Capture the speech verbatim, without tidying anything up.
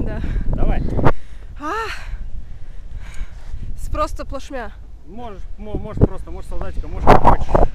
Да. Давай. А, с просто плашмя. Можешь, мо- можешь просто, можешь солдатика, можешь как хочешь.